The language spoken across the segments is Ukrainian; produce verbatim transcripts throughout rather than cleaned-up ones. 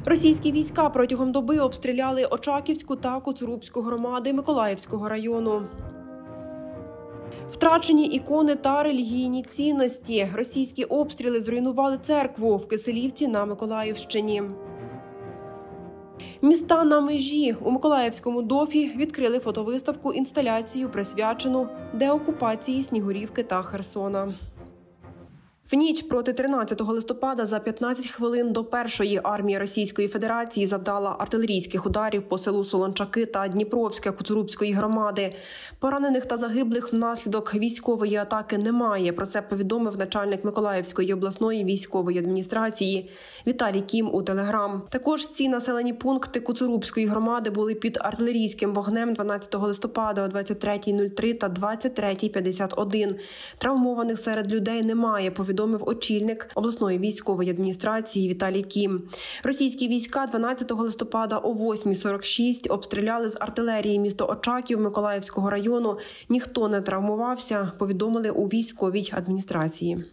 Російські війська протягом доби обстріляли Очаківську та Коцурубську громади Миколаївського району. Втрачені ікони та релігійні цінності. Російські обстріли зруйнували церкву в Киселівці на Миколаївщині. Міста на межі. У Миколаївському ДОФі відкрили фотовиставку-інсталяцію, присвячену деокупації Снігурівки та Херсона. В ніч проти тринадцятого листопада за п'ятнадцять хвилин до першої армія Російської Федерації завдала артилерійських ударів по селу Солончаки та Дніпровське Коцурубської громади. Поранених та загиблих внаслідок військової атаки немає. Про це повідомив начальник Миколаївської обласної військової адміністрації Віталій Кім у Телеграм. Також ці населені пункти Коцурубської громади були під артилерійським вогнем дванадцятого листопада о двадцять третя нуль три та двадцять третя п'ятдесят один. Травмованих серед людей немає, повідомив повідомив очільник обласної військової адміністрації Віталій Кім. Російські війська дванадцятого листопада о восьма сорок шість обстріляли з артилерії місто Очаків Миколаївського району. Ніхто не травмувався, повідомили у військовій адміністрації.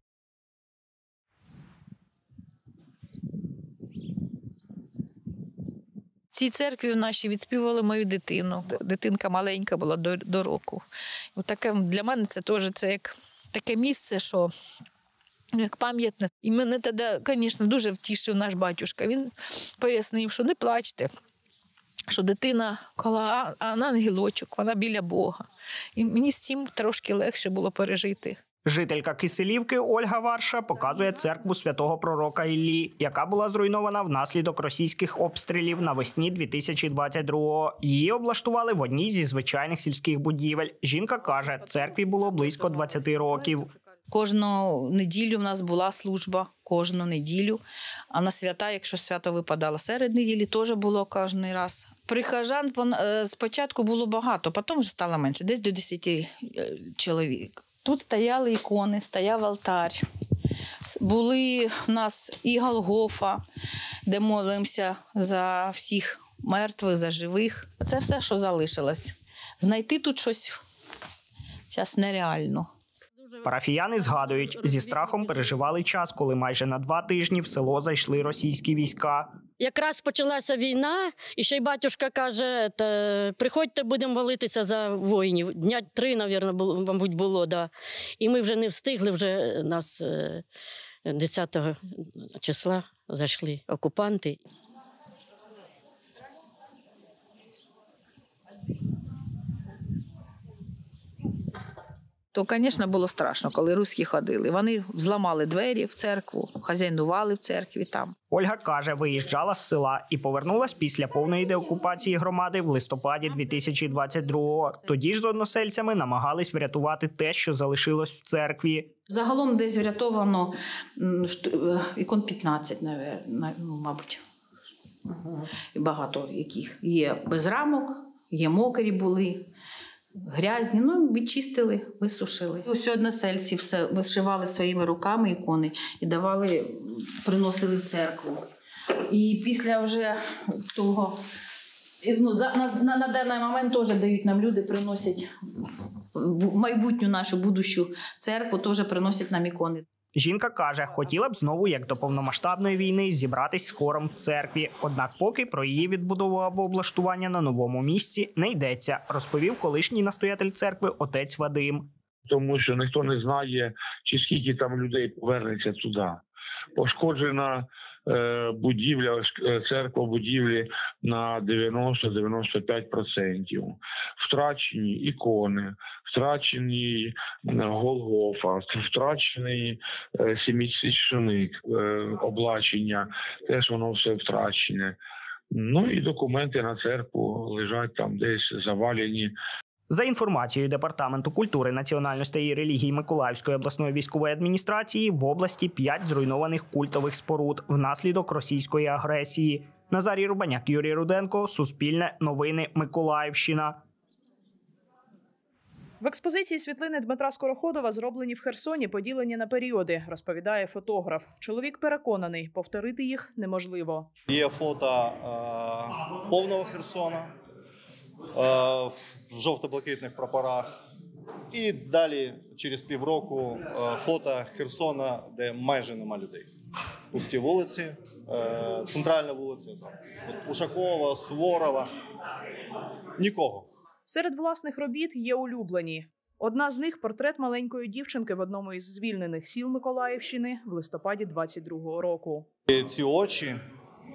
Цій церкві наші відспівали мою дитину. Дитинка маленька була до, до року. Таке, для мене це теж це як таке місце, що як пам'ятне. І мене тоді, звісно, дуже втішив наш батюшка. Він пояснив, що не плачте, що дитина коло ангелочок, вона біля Бога. І мені з цим трошки легше було пережити. Жителька Киселівки Ольга Варша показує церкву святого пророка Іллі, яка була зруйнована внаслідок російських обстрілів навесні дві тисячі двадцять другого. Її облаштували в одній зі звичайних сільських будівель. Жінка каже, церкві було близько двадцяти років. Кожну неділю в нас була служба, кожну неділю. А на свята, якщо свято випадало серед неділі, теж було кожен раз. Прихожан спочатку було багато, потім вже стало менше, десь до десяти чоловік. Тут стояли ікони, стояв алтар. Були в нас і Голгофа, де молимося за всіх мертвих, за живих. Це все, що залишилось. Знайти тут щось зараз нереально. Парафіяни згадують, зі страхом переживали час, коли майже на два тижні в село зайшли російські війська. Якраз почалася війна, і ще й батюшка каже, приходьте, будемо молитися за воїнів. Дня три, мабуть, мабуть, було. Да. І ми вже не встигли, вже нас десятого числа зайшли окупанти. То, звісно, було страшно, коли руські ходили. Вони взламали двері в церкву, хазяйнували в церкві там. Ольга каже, виїжджала з села і повернулась після повної деокупації громади в листопаді дві тисячі двадцять другого. Тоді ж з односельцями намагались врятувати те, що залишилось в церкві. Загалом десь врятовано ікон п'ятнадцять, мабуть. Багато яких. Є без рамок, є мокрі були. Грязні, ну, відчистили, висушили. Усі односельці все вишивали своїми руками ікони і давали, приносили в церкву. І після вже того, ну, на, на, на даний момент теж дають нам люди, приносять майбутню нашу будущу церкву, теж приносять нам ікони. Жінка каже, хотіла б знову, як до повномасштабної війни, зібратись з хором в церкві. Однак поки про її відбудову або облаштування на новому місці не йдеться, розповів колишній настоятель церкви отець Вадим. Тому що ніхто не знає, чи скільки там людей повернеться туди. Пошкоджена е, будівля, церква будівлі на дев'яносто - дев'яносто п'ять відсотків. Втрачені ікони, втрачені Голгофа, втрачений е, семисвященик, е, облачення, теж воно все втрачене. Ну і документи на церкву лежать там десь завалені. За інформацією Департаменту культури, національностей і релігій Миколаївської обласної військової адміністрації, в області п'ять зруйнованих культових споруд внаслідок російської агресії. Назарій Рубаняк, Юрій Руденко, Суспільне, Новини, Миколаївщина. В експозиції світлини Дмитра Скороходова, зроблені в Херсоні, поділені на періоди, розповідає фотограф. Чоловік переконаний, повторити їх неможливо. Є фото е, повного Херсона, в жовто-блакитних прапорах. І далі, через півроку, фото Херсона, де майже нема людей. Пусті вулиці, Е, центральна вулиця, там, от Ушакова, Суворова. Нікого. Серед власних робіт є улюблені. Одна з них – портрет маленької дівчинки в одному із звільнених сіл Миколаївщини в листопаді двадцять другого року. І ці очі е,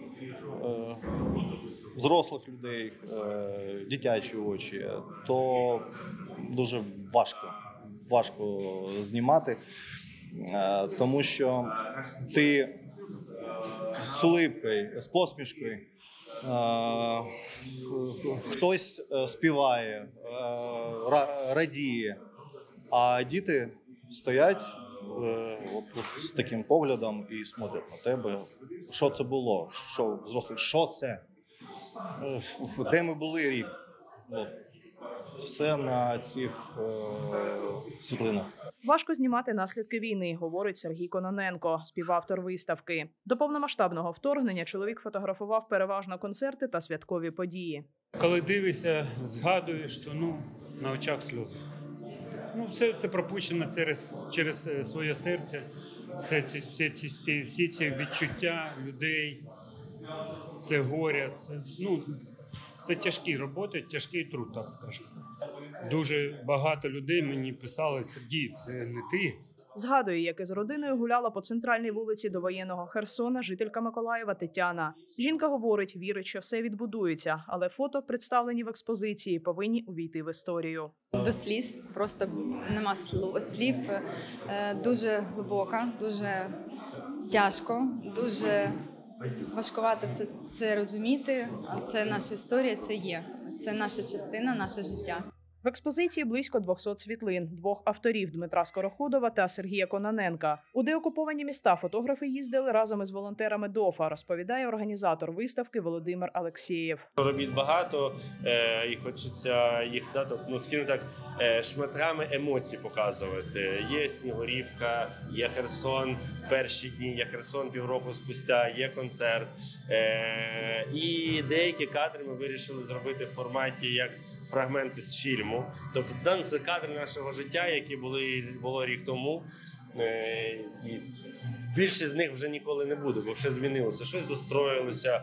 взрослих людей, е, дитячі очі, то дуже важко, важко знімати, е, тому що ти з улипкою, з посмішкою, е, хтось співає, е, радіє, а діти стоять е, от, от, з таким поглядом і смотрять на тебе. Що це було? Що, взрослий, що це? Е, де ми були рік? От. Все на цих е, світлинах. Важко знімати наслідки війни, говорить Сергій Кононенко, співавтор виставки. До повномасштабного вторгнення чоловік фотографував переважно концерти та святкові події. Коли дивишся, згадуєш, то ну, на очах сльози. Ну, все це пропущено через, через своє серце, все ці, всі, ці, всі, всі ці відчуття людей, це горя, це, ну, це тяжкі роботи, тяжкий труд, так скажемо. Дуже багато людей мені писали: Сергій, це не ти. Згадує, як із родиною гуляла по центральній вулиці довоєнного Херсона жителька Миколаєва Тетяна. Жінка говорить, вірить, що все відбудується, але фото, представлені в експозиції, повинні увійти в історію. До сліз, просто нема слів, дуже глибока, дуже тяжко, дуже важкувато це, це розуміти. Це наша історія, це є, це наша частина, наше життя. В експозиції близько двохсот світлин, двох авторів – Дмитра Скороходова та Сергія Кононенка. У деокуповані міста фотографи їздили разом із волонтерами ДОФа, розповідає організатор виставки Володимир Алексєєв. Робіт багато, і хочеться їх, ну, скажімо так, шматками емоцій показувати. Є Снігурівка, є Херсон перші дні, є Херсон півроку спустя, є концерт. І деякі кадри ми вирішили зробити в форматі як фрагменти з фільму. Тобто там це кадри нашого життя, які були було рік тому. І більшість з них вже ніколи не буде, бо все змінилося. Щось застроїлося,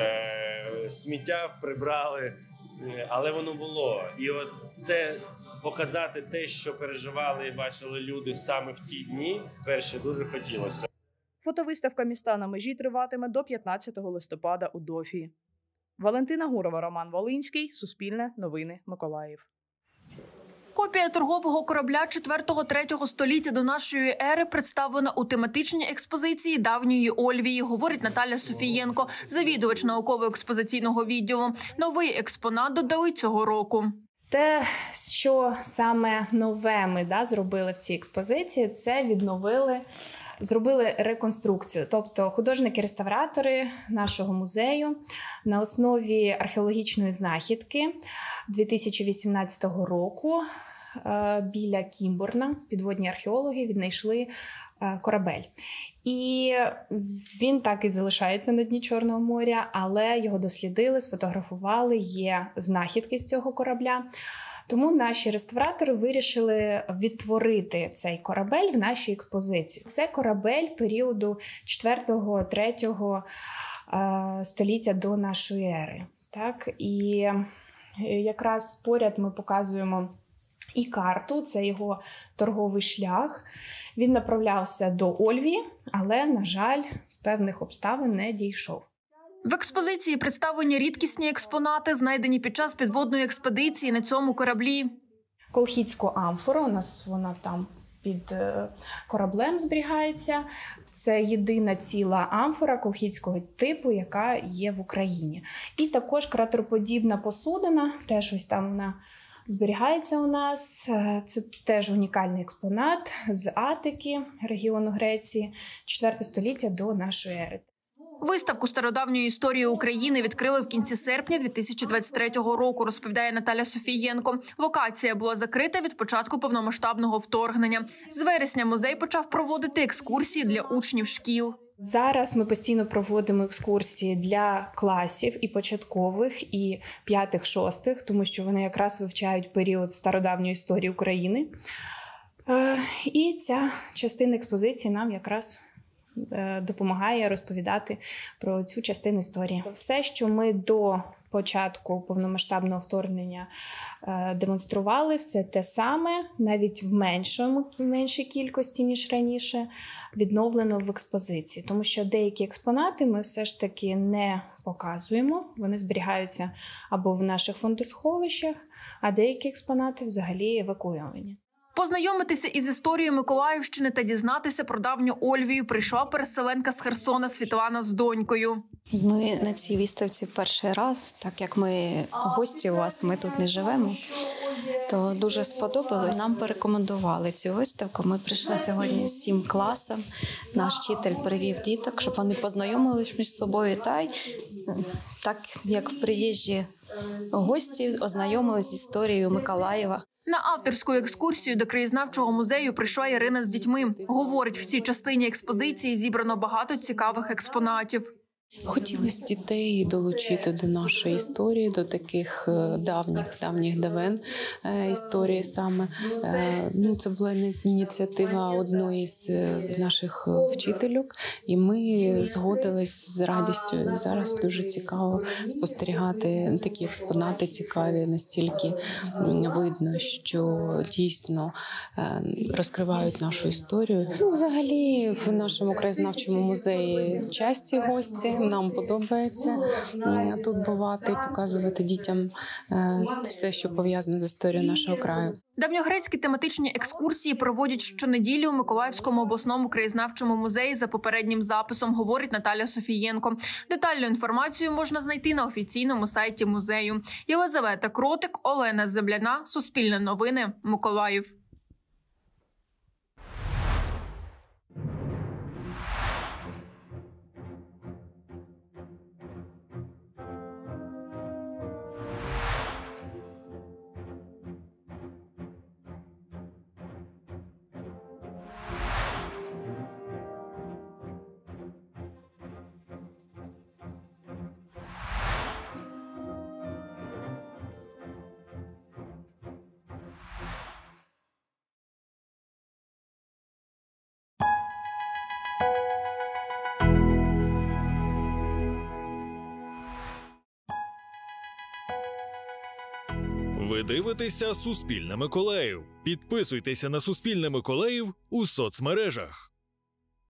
сміття прибрали, але воно було. І от це показати те, що переживали і бачили люди саме в ті дні, перше дуже хотілося. Фотовиставка «Міста на межі» триватиме до п'ятнадцятого листопада у ДОФі. Валентина Гурова, Роман Волинський, Суспільне, Новини, Миколаїв. Копія торгового корабля четвертого-третього століття до нашої ери представлена у тематичній експозиції давньої Ольвії, говорить Наталя Софієнко, завідувач науково-експозиційного відділу. Новий експонат додали цього року. Те, що саме нове ми да, зробили в цій експозиції, це відновили, зробили реконструкцію. Тобто художники-реставратори нашого музею на основі археологічної знахідки дві тисячі вісімнадцятого року біля Кімборна підводні археологи віднайшли корабель. І він так і залишається на дні Чорного моря, але його дослідили, сфотографували, є знахідки з цього корабля. Тому наші реставратори вирішили відтворити цей корабель в нашій експозиції. Це корабель періоду четвертого-третього століття до нашої ери. Так? І якраз поряд ми показуємо і карту, це його торговий шлях. Він направлявся до Ольвії, але, на жаль, з певних обставин не дійшов. В експозиції представлені рідкісні експонати, знайдені під час підводної експедиції на цьому кораблі. Колхідську амфору, у нас вона там під кораблем зберігається. Це єдина ціла амфора колхідського типу, яка є в Україні. І також кратероподібна посудина, теж ось там вона зберігається у нас. Це теж унікальний експонат з Атики, регіону Греції, четверте століття до нашої ери. Виставку стародавньої історії України відкрили в кінці серпня дві тисячі двадцять третього року, розповідає Наталя Софієнко. Локація була закрита від початку повномасштабного вторгнення. З вересня музей почав проводити екскурсії для учнів шкіл. Зараз ми постійно проводимо екскурсії для класів і початкових, і п'ятих-шостих, тому що вони якраз вивчають період стародавньої історії України. І ця частина експозиції нам якраз допомагає розповідати про цю частину історії. Все, що ми до початку повномасштабного вторгнення демонстрували, все те саме, навіть в меншому, в меншій кількості, ніж раніше, відновлено в експозиції. Тому що деякі експонати ми все ж таки не показуємо, вони зберігаються або в наших фондосховищах, а деякі експонати взагалі евакуйовані. Познайомитися із історією Миколаївщини та дізнатися про давню Ольвію прийшла переселенка з Херсона Світлана з донькою. Ми на цій виставці перший раз, так як ми гості у вас, ми тут не живемо, то дуже сподобалось. Нам порекомендували цю виставку. Ми прийшли сьогодні з сім класом. Наш вчитель привів діток, щоб вони познайомились між собою та й так, як приїжджі гості, ознайомились з історією Миколаєва. На авторську екскурсію до краєзнавчого музею прийшла Ірина з дітьми. Говорить, в цій частині експозиції зібрано багато цікавих експонатів. Хотілося дітей долучити до нашої історії, до таких давніх, давніх давен історії саме. Ну, це була ініціатива одної з наших вчительок, і ми згодились з радістю. Зараз дуже цікаво спостерігати такі експонати цікаві, настільки видно, що дійсно розкривають нашу історію. Взагалі, в нашому краєзнавчому музеї часті гості. Нам подобається тут бувати і показувати дітям все, що пов'язане з історією нашого краю. Давньогрецькі тематичні екскурсії проводять щонеділі у Миколаївському обласному краєзнавчому музеї за попереднім записом, говорить Наталя Софієнко. Детальну інформацію можна знайти на офіційному сайті музею. Єлизавета Кротик, Олена Земляна, Суспільне новини, Миколаїв. Ви дивитеся «Суспільне Миколаїв». Підписуйтеся на «Суспільне Миколаїв» у соцмережах.